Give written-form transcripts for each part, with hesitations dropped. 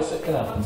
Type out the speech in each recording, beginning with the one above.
worst that can happen.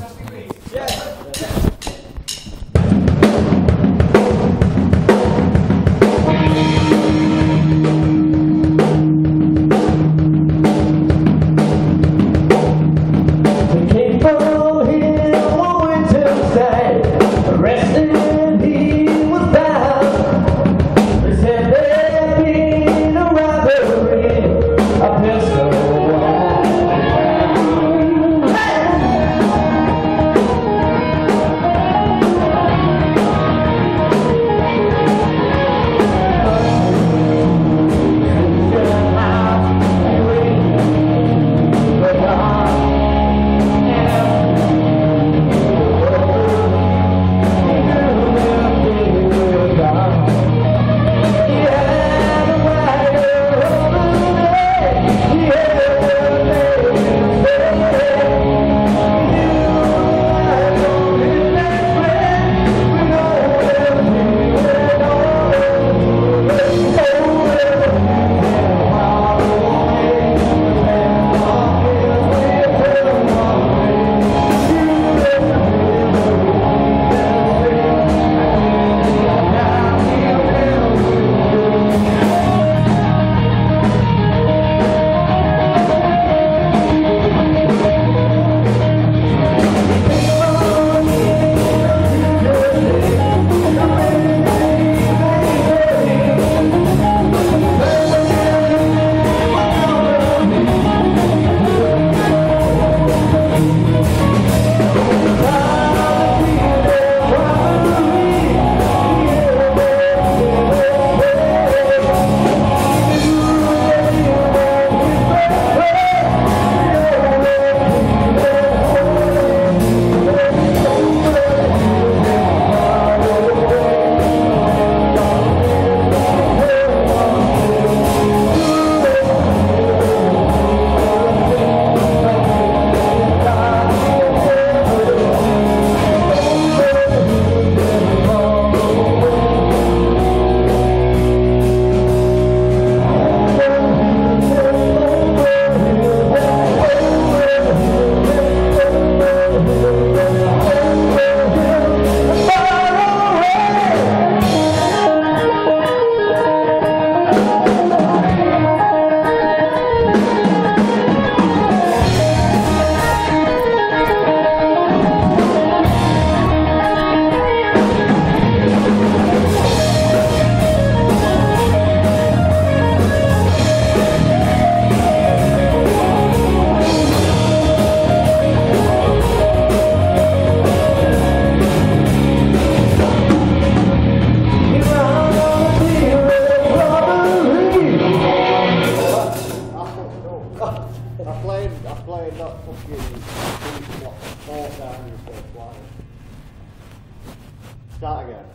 Start again.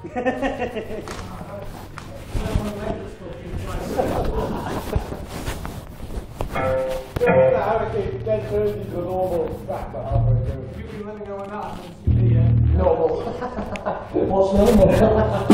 What's normal?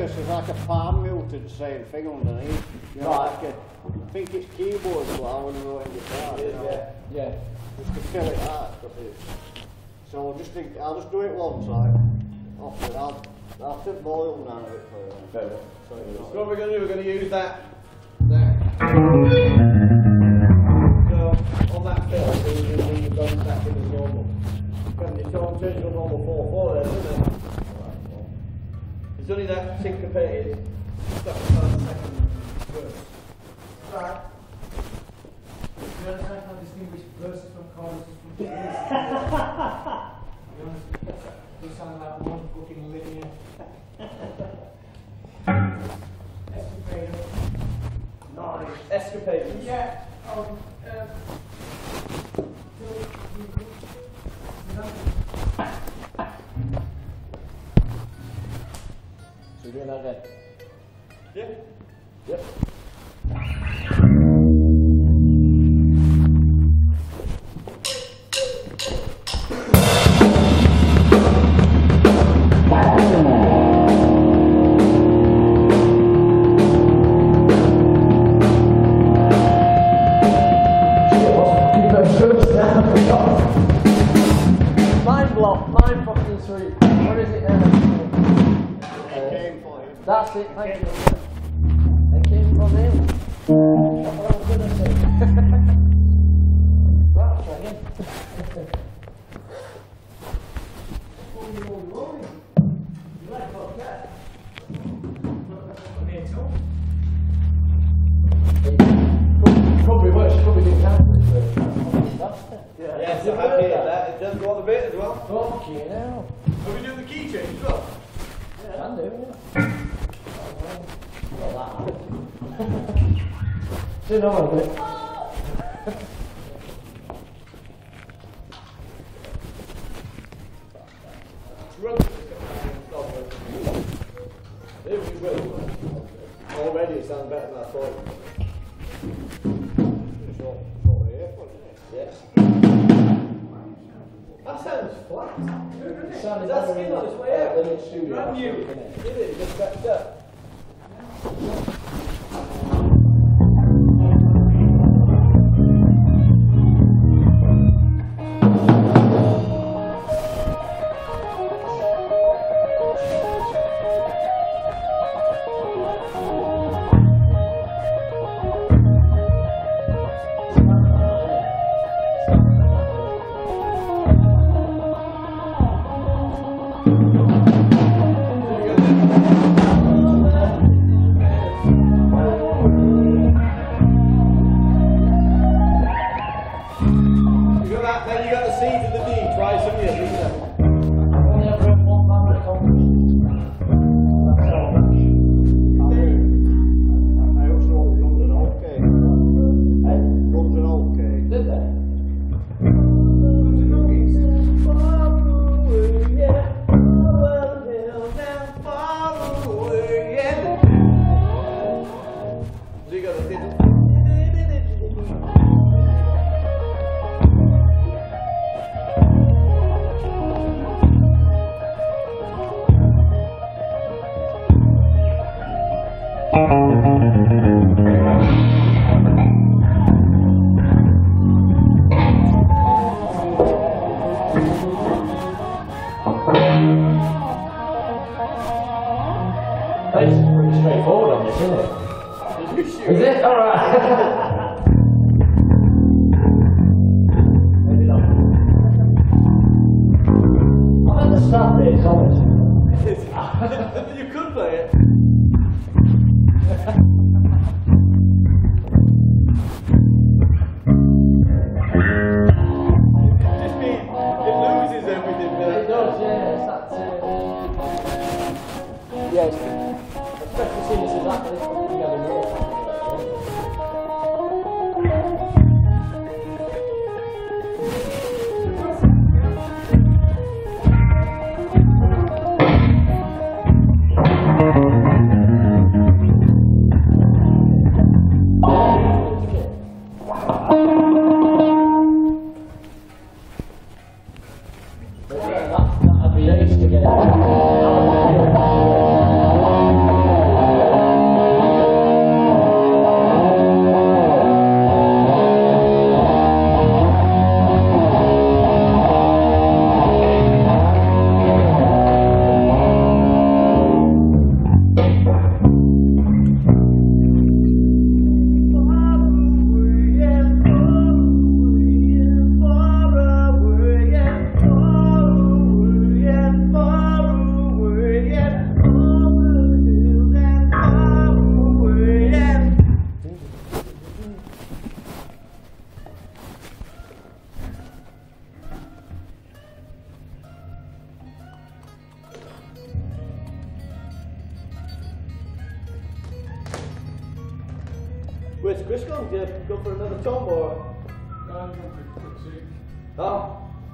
reverse is like a palm muted same thing underneath. You know, Right. like I think it's keyboard flow when you're on guitar. You know, Yeah. just to kill it out. So I'll just do it one time. Off it. I'll tip volume down a bit for you. Fair enough. So you know. So what we're going to do, we're going to use that. So on that fill, we're going to leave the drums back in as normal. It's on change to normal 4/4 there, isn't it? It's only that syncopated stuff for the second verse. Right. You understand how to distinguish verses from choruses from verses? You understand? They sound like one fucking linear. Escapade. Nice. Escapades. Yeah. So we're doing that again? Yeah. Yep. Mind block, mind fucking sweet. What is it? Came for you. That's it, thank you. It came from him. That's what I was going to say. Right, try again. Could be worse, could be doing that. Yes, I'm happy with that. It does go on the bit as well. Fucking hell. Are we doing the key change as well? Can do, yeah. Well, that. Do know a bit. Already it sounds better than I thought. Yeah. That sounds flat. Sounded That's better skin on its in way out. than in studio. Brand new. Isn't it? It is, just backed up. You got that, then you got the C to the D, try some of it, isn't it? Only ever had one man recovery. That's all. I also runs an okay. Hey, Runs an okay. did they? So you got the fiddle. It's pretty straightforward on this, isn't it? Is it? Alright. Maybe not. I understand this, honestly. You could play it. Just mean it loses everything. It does, yeah. It's that, yes. Especially seeing this exactly this one together with it. That'd be nice to get it. Where's Chris gone? Did you go for another tom or? No, I'm going to quick soup. Oh.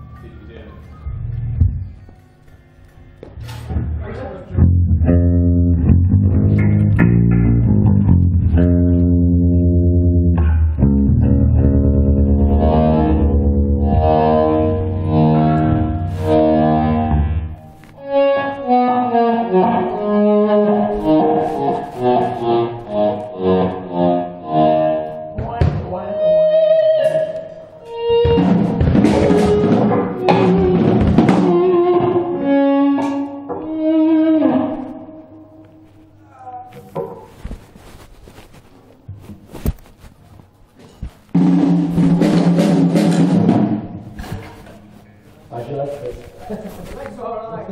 How'd you like this? Thanks, alright.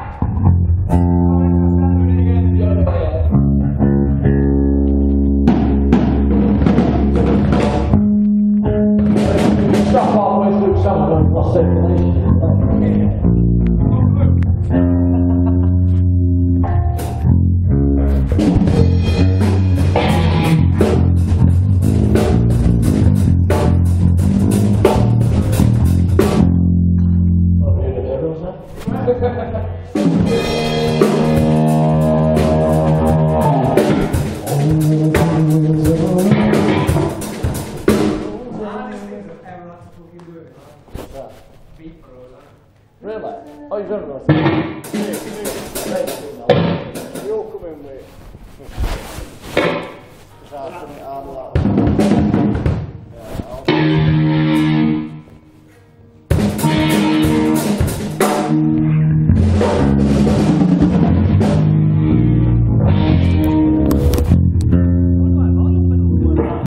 Stop halfway through summer and lost circulation. Really? Oh, you've done it. You'll come in with. Because I've done it hard like that.